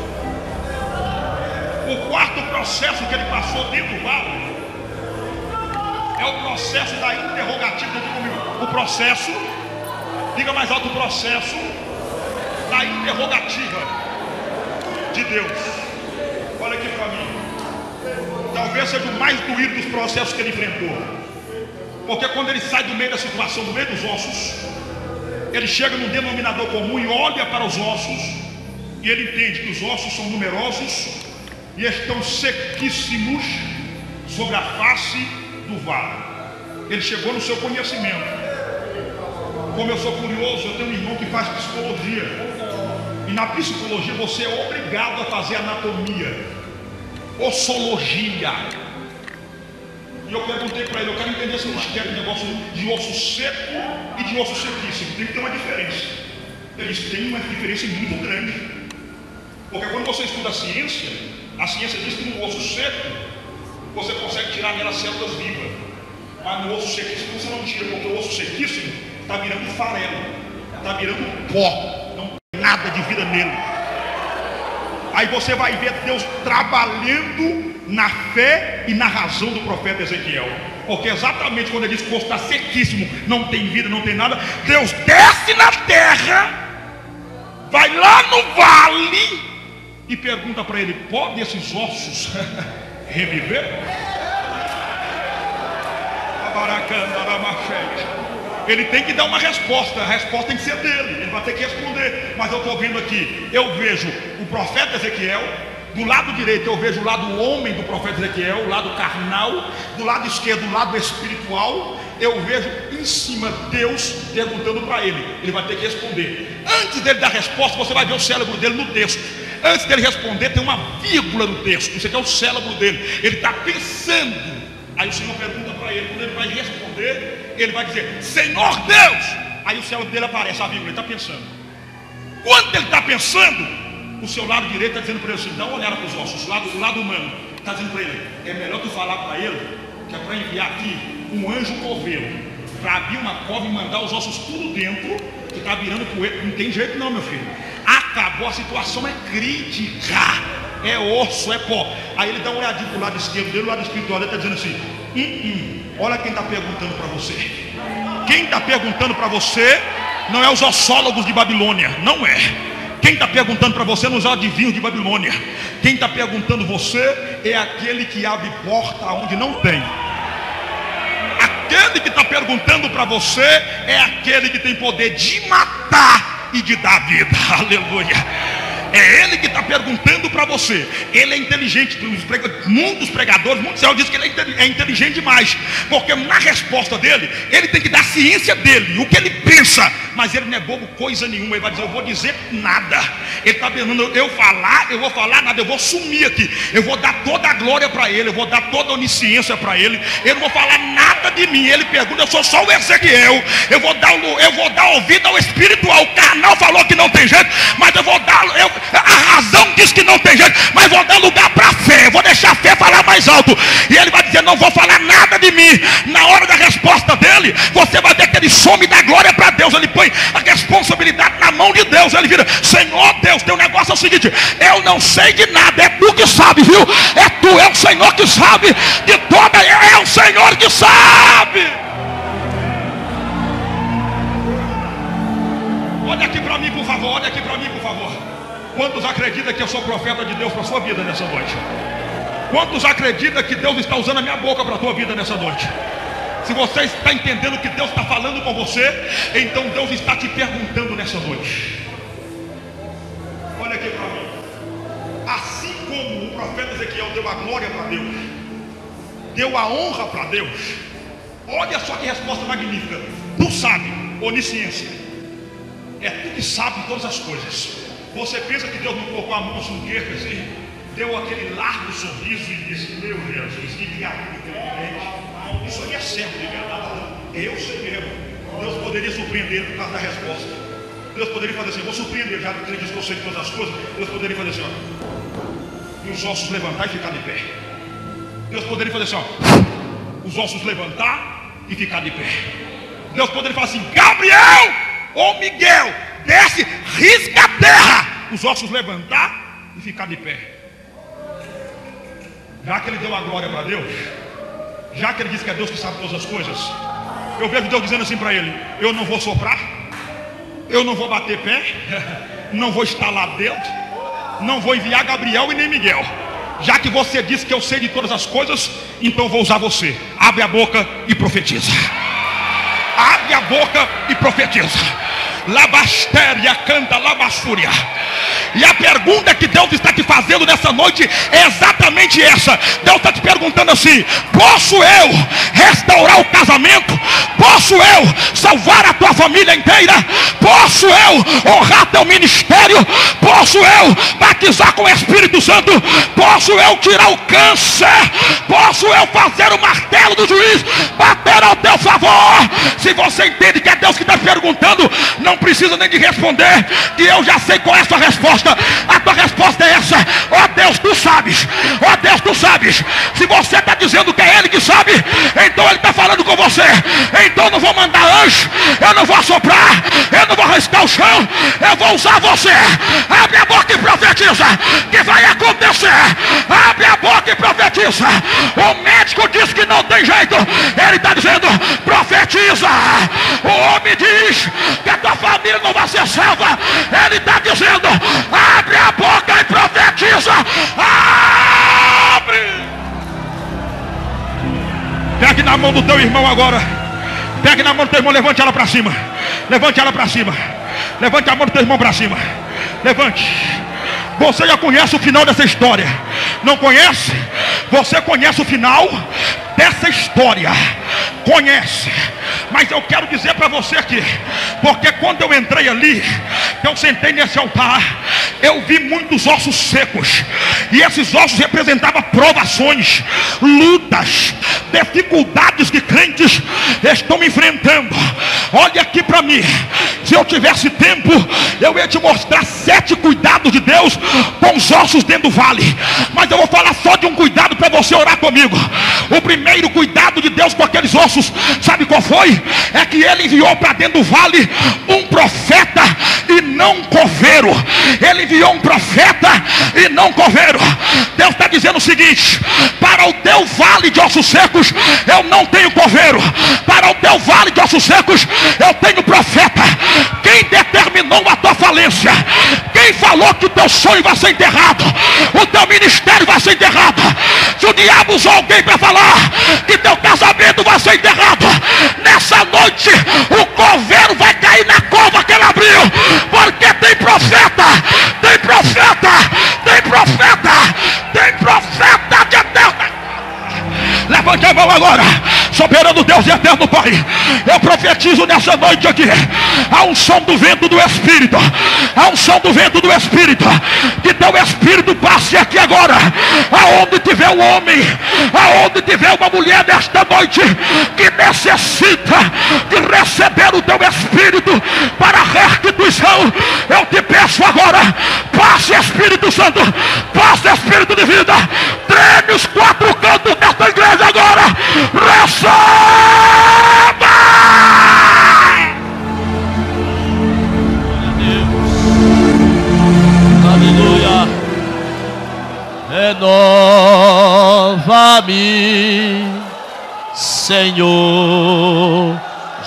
O quarto processo que ele passou dentro do vale é o processo da interrogativa. O processo, diga mais alto, o processo da interrogativa de Deus. Olha aqui para mim. Talvez seja o mais doído dos processos que ele enfrentou. Porque quando ele sai do meio da situação, do meio dos ossos, ele chega num denominador comum e olha para os ossos, e ele entende que os ossos são numerosos e estão sequíssimos sobre a face do vale. Ele chegou no seu conhecimento. Como eu sou curioso, eu tenho um irmão que faz psicologia, e na psicologia você é obrigado a fazer anatomia, ossologia. E eu perguntei para ele: eu quero entender se você quer um negócio de osso seco e de osso sequíssimo. Tem que ter uma diferença. Ele disse: tem uma diferença muito grande. Porque quando você estuda a ciência diz que no osso seco você consegue tirar nela células vivas, mas no osso sequíssimo você não tira, porque o osso sequíssimo está virando farelo, está virando pó, não tem nada de vida nele. Aí você vai ver Deus trabalhando na fé e na razão do profeta Ezequiel. Porque exatamente quando ele diz que o osso está sequíssimo, não tem vida, não tem nada, Deus desce na terra, vai lá no vale e pergunta para ele: podem esses ossos reviver? Ele tem que dar uma resposta. A resposta tem que ser dele. Ele vai ter que responder. Mas eu estou vendo aqui, eu vejo o profeta Ezequiel. Do lado direito eu vejo o lado homem do profeta Ezequiel, o lado carnal. Do lado esquerdo, o lado espiritual. Eu vejo em cima Deus perguntando para ele. Ele vai ter que responder. Antes dele dar a resposta, você vai ver o cérebro dele no texto. Antes dele responder, tem uma vírgula no texto. Isso aqui é o cérebro dele. Ele está pensando. Aí o Senhor pergunta para ele. Quando ele vai responder, ele vai dizer: Senhor Deus. Aí o cérebro dele aparece, a vírgula. Ele está pensando. Quando ele está pensando, o seu lado direito está dizendo para ele assim: dá uma olhada para os ossos. O lado humano está dizendo para ele: é melhor tu falar para ele que é para enviar aqui um anjo coveiro para abrir uma cova e mandar os ossos tudo dentro, que está virando poeira. Não tem jeito não, meu filho. Acabou, a situação é crítica, é osso, é pó. Aí ele dá uma olhadinha para o lado esquerdo dele, o lado espiritual dele está dizendo assim: olha quem está perguntando para você. Quem está perguntando para você não é os ossólogos de Babilônia, não é. Quem está perguntando para você não é os adivinhos de Babilônia. Quem está perguntando você é aquele que abre porta onde não tem. Aquele que está perguntando para você é aquele que tem poder de matar e de dar vida. Aleluia. É ele que está perguntando para você. Ele é inteligente. Muitos pregadores, muitos dizem que ele é inteligente demais, porque na resposta dele, ele tem que dar a ciência dele, o que ele pensa. Mas ele não é bobo coisa nenhuma. Ele vai dizer: eu vou dizer nada. Ele está pensando: eu vou falar nada, eu vou sumir aqui. Eu vou dar toda a glória para ele, eu vou dar toda a onisciência para ele. Eu não vou falar nada de mim. Ele pergunta: eu sou só o Ezequiel. Eu vou dar ouvido ao espiritual. O carnal falou que não tem jeito, mas eu vou dar. A razão diz que não tem jeito, mas vou dar lugar para a fé. Vou deixar a fé falar mais alto. E ele vai dizer: não vou falar nada de mim. Na hora da resposta dele, você vai ver que ele some da glória para Deus. Ele põe a responsabilidade na mão de Deus. Ele vira: Senhor Deus, teu negócio é o seguinte: eu não sei de nada, é tu que sabe, viu? É tu, é o Senhor que sabe de toda, é o Senhor que sabe. Olha aqui para mim, por favor, olha aqui para mim, por favor. Quantos acreditam que eu sou profeta de Deus para a sua vida nessa noite? Quantos acreditam que Deus está usando a minha boca para a tua vida nessa noite? Se você está entendendo que Deus está falando com você, então Deus está te perguntando nessa noite. Olha aqui para mim. Assim como o profeta Ezequiel deu a glória para Deus, deu a honra para Deus, olha só que resposta magnífica. Tu sabe, onisciência, é tu que sabe todas as coisas. Você pensa que Deus não colocou a mão no queixo assim, deu aquele largo sorriso e disse: meu Jesus, que criatura inteligente. Isso aí é certo de verdade. Eu sei mesmo. Deus poderia surpreender ele por causa da resposta. Deus poderia fazer assim: vou surpreender, já que ele diz que eu sei de todas as coisas. Deus poderia fazer assim, ó, e os ossos levantar e ficar de pé. Deus poderia fazer assim, ó, os ossos levantar e ficar de pé. Deus poderia falar assim: Gabriel ou Miguel, desce, risca a terra, os ossos levantar e ficar de pé. Já que ele deu a glória para Deus, já que ele disse que é Deus que sabe todas as coisas, eu vejo Deus dizendo assim para ele: eu não vou soprar, eu não vou bater pé, não vou estalar dedo, não vou enviar Gabriel e nem Miguel. Já que você disse que eu sei de todas as coisas, então vou usar você. Abre a boca e profetiza. Abre a boca e profetiza. Labastéria canta labastúria. E a pergunta que Deus está te fazendo nessa noite é exatamente essa. Deus está te perguntando assim: posso eu restaurar o casamento? Posso eu salvar a tua família inteira? Posso eu honrar teu ministério? Posso eu batizar com o Espírito Santo? Posso eu tirar o câncer? Posso eu fazer o martelo do juiz bater ao teu favor? Se você entende que é Deus que está perguntando, não precisa nem de responder, que eu já sei qual é a sua resposta. A tua resposta é essa: ó Deus, tu sabes. Ó Deus, tu sabes. Se você está dizendo que é Ele que sabe, então Ele está falando com você. Então eu não vou mandar anjo, eu não vou soprar, eu não vou riscar o chão, eu vou usar você. Abre a boca e profetiza que vai acontecer. Abre a boca e profetiza. O médico diz que não tem jeito, ele está dizendo: profetiza. O homem diz que a tua família não vai ser salva, ele está dizendo: abre a boca e profetiza. Abre. Pegue na mão do teu irmão agora. Pegue na mão do teu irmão, levante ela para cima. Levante ela para cima. Levante a mão do teu irmão para cima. Levante. Você já conhece o final dessa história? Não conhece? Você conhece o final dessa história? Conhece? Mas eu quero dizer para você aqui, porque quando eu entrei ali, eu sentei nesse altar, eu vi muitos ossos secos, e esses ossos representavam provações, lutas, dificuldades que crentes estão enfrentando. Olha aqui para mim. Se eu tivesse tempo, eu ia te mostrar 7 cuidados de Deus com os ossos dentro do vale, mas eu vou falar só de um cuidado para você orar comigo. O primeiro cuidado de Deus com aqueles ossos, sabe qual foi? É que Ele enviou para dentro do vale um profeta e não coveiro. Ele enviou um profeta e não coveiro. Deus está dizendo o seguinte: para o teu vale de ossos secos eu não tenho coveiro, para o teu vale de ossos secos eu tenho profeta. Quem determinou a tua falência? Quem falou que o teu sonho vai ser enterrado? O teu ministério vai ser enterrado? Se o diabo usou alguém para falar que teu casamento vai ser enterrado, nessa noite o coveiro vai cair na cova que ele abriu, porque tem profeta, tem profeta, tem profeta, tem profeta de Deus. Levante a mão agora. Soberano Deus e eterno Pai, eu profetizo nessa noite aqui a unção do vento do Espírito, a unção do vento do Espírito, que teu Espírito passe aqui agora, aonde tiver um homem, aonde tiver uma mulher nesta noite que necessita de receber o teu Espírito para a restituição, eu te peço agora, passe Espírito Santo, passe Espírito de vida, treme os 4 cantos desta igreja agora, receba! Aleluia! Renova-me, Senhor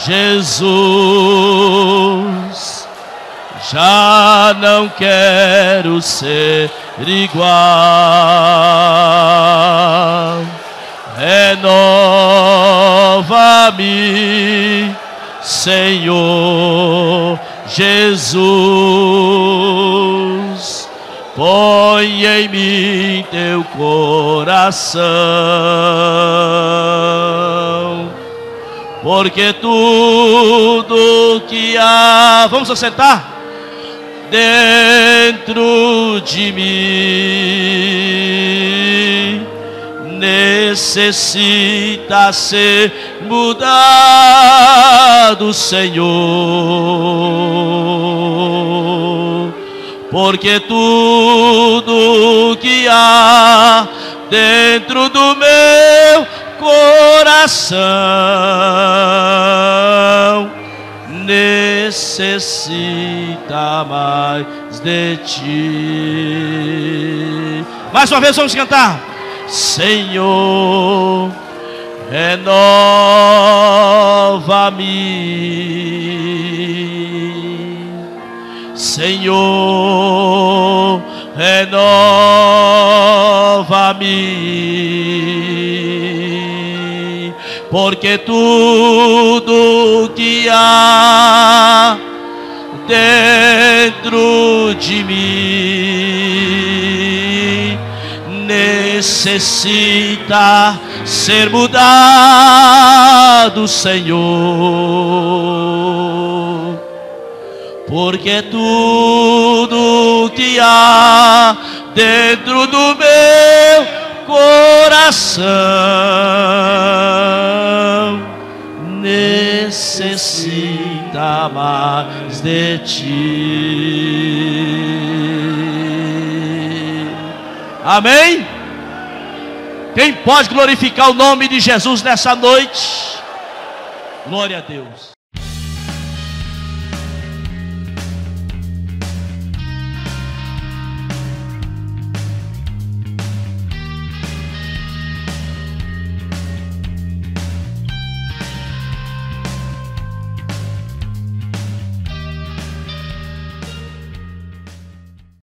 Jesus. Já não quero ser igual. renova-me, Senhor Jesus, põe em mim teu coração, porque tudo que há, vamos assentar, dentro de mim necessita ser mudado, Senhor, porque tudo que há dentro do meu coração necessita mais de ti. Mais uma vez vamos cantar. Senhor, renova-me, Senhor, renova-me, porque tudo que há dentro de mim necessita ser mudado, Senhor, porque tudo que há dentro do meu coração necessita mais de ti. Amém? Quem pode glorificar o nome de Jesus nessa noite? Glória a Deus.